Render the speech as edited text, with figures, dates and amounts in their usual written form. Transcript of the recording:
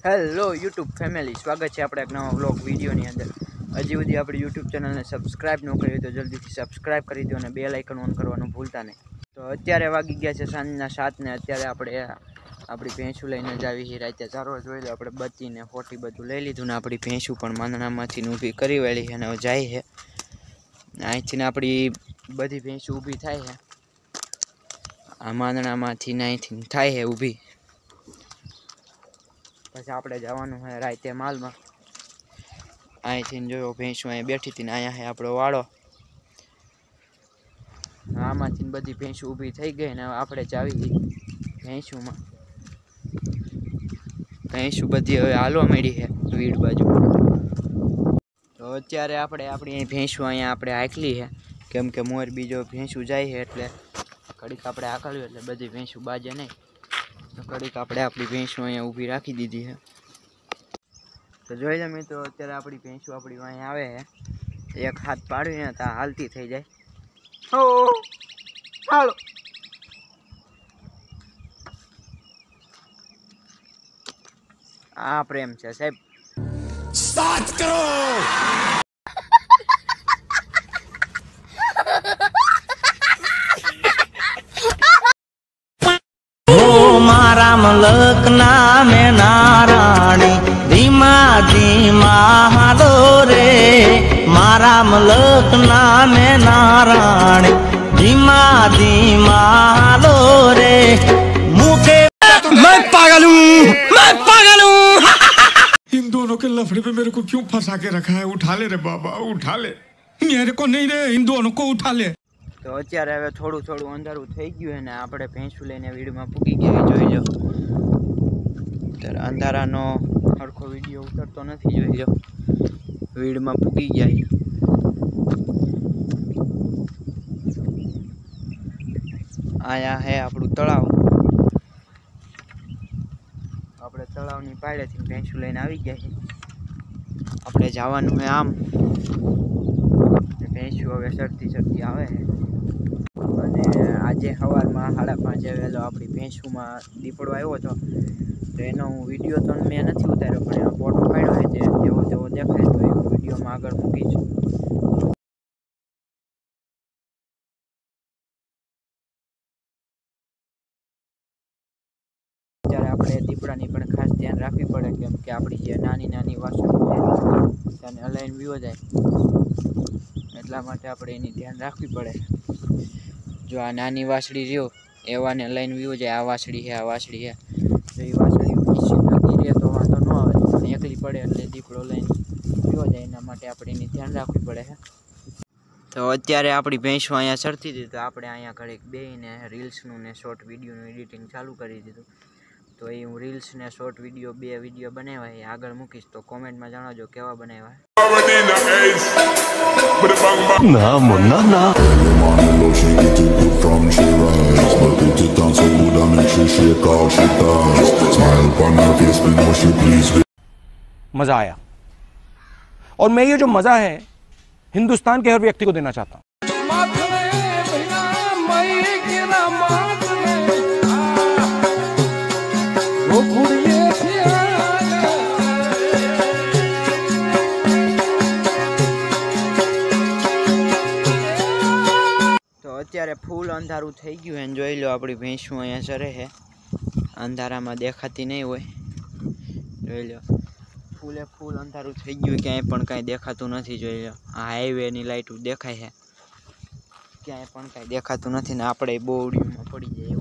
Hello YouTube family, સ્વાગત છે આપણે એક નવા વ્લોગ વિડીયોની અંદર। હજી સુધી આપણી યુટ્યુબ ચેનલને સબસ્ક્રાઈબ ન કરી તો જલ્દીથી સબસ્ક્રાઈબ કરી દો અને બેલ આઇકન ઓન કરવાનું ભૂલતા નહીં। તો અત્યારે વાગી ગયા છે સાંજના 7 ને અત્યારે આપણે આપણી ભેંસું લઈને જ આવી રાતે ચારવા જોઈ લો આપણે બત્તીને ફોટી બધું લઈ લીધું ને આપણી ભેંસું પણ માંદણામાંથી ઊભી કરી વેળી છે અને હવે જાય છે। અહીંથી આપણી બધી ભેંસું ઊભી થાય છે, આ માંદણામાંથી અહીંથી થાય છે ઊભી। પછી આપણે જવાનું છે રાતે માલમાં। અહીંથી જોયો ભેંસું અહીંયા બેઠી હતી ને અહીંયા છે આપણો વાળો, આમાંથી બધી ભેંસું ઊભી થઈ ગઈ ને આપણે જ આવી ભેંસુમાં। ભેંસું બધી હવે હાલવા માંડી છે વીડ બાજુ। તો અત્યારે આપણે આપણી ભેંસું અહીંયા આપણે હાંકલી છે, કેમ કે મોર બીજો ભેંસું જાય છે એટલે ઘડીક આપણે હાંકલ્યું એટલે બધી ભેંસું બાજે નહીં, તો ઘડીક આપણે આપણી ભેંસું અહીંયા ઊભી રાખી દીધી છે। તો જોઈ લો મિત્રો, અત્યારે આપણી ભેંસું આપણી અહીં આવે છે, એક હાથ પાડીને તો હાલતી થઈ જાય। હો હાલો, આ પ્રેમ છે સાહેબ। સ્ટાર્ટ કરો। मारा मलक नामे नाराणी धीमा धीमा हालो रे, मारा मलक नामे नाराणी धीमा धीमा हालो रे। मुझे मैं पागल हूँ इन दोनों के लफड़े पे मेरे को क्यों फंसा के रखा है। उठा ले रे बाबा, उठा ले, मेरे को नहीं रे, इन दोनों को उठा ले। તો અત્યારે હવે થોડું થોડું અંધારું થઈ ગયું ને આપણે ભેંસું લઈને વીડમાં પૂકી ગયા, જોઈ લો। ત્યારે અંધારાનો સરખો વિડીયો ઉતરતો નથી, જોઈ લો વીડમાં પૂકી ગયા। આયા હે આપણું તળાવ, આપણે તળાવની પાળેથી ભેંસું લઈને આવી ગયા છે। આપણે જવાનું છે આમ, ભેંસું હવે સરતી આવે છે અને આજે સવારમાં 5:30 વહેલો આપણી ભેંસુમાં દીપડો આવ્યો હતો, તો એનો હું વિડીયો તો મેં નથી ઉતાર્યો પણ એનો ફોટો પાડ્યો છે, જેવો તેવો દેખાય તો એ વિડીયોમાં આગળ મૂકીશ। ત્યારે આપણે દીપડાની પણ ખાસ ધ્યાન રાખવી પડે, કેમ કે આપણી જે નાની નાની વાસણો છે તેને હલાઈને વિયો જાય, એટલા માટે આપણે એની ધ્યાન રાખવી પડે। જો આ નાની વાસળી રહ્યો એવાને લઈને વિયો જાય, આ વાસળી છે, આ વાસળી છે, તો એ વાસળી લગી રહે તો વાંધો ન આવે, પણ એકલી પડે એટલે દીપડો લઈને વિયો જાય, એના માટે આપણે એની ધ્યાન રાખવી પડે છે। તો અત્યારે આપણી ભેંસો અહીંયા સરતી હતી, તો આપણે અહીંયા ઘડીક બેસીને રીલ્સનું ને શોર્ટ વિડીયોનું એડિટિંગ ચાલુ કરી દીધું। તો એ હું રીલ્સ ને શોર્ટ વિડીયો 2 વિડીયો બનાવ્યા એ આગળ મૂકીશ, તો કોમેન્ટમાં જણાવજો કેવા બનાવ્યા। ना मुन्ना ना मजा आया और मैं ये जो मजा है हिंदुस्तान के हर व्यक्ति को देना चाहता हूँ। અત્યારે ફૂલ અંધારું થઈ ગયું અને જોઈ લો આપણી ભેંસું અહીંયા ચરે છે, અંધારામાં દેખાતી નહીં હોય, જોઈ લો ફૂલે ફૂલ અંધારું થઈ ગયું, ક્યાંય પણ કાંઈ દેખાતું નથી। જોઈ લો આ હાઈવેની લાઇટ દેખાય છે, ક્યાંય પણ કાંઈ દેખાતું નથી ને આપણે બોવડીમાં પડી જાય।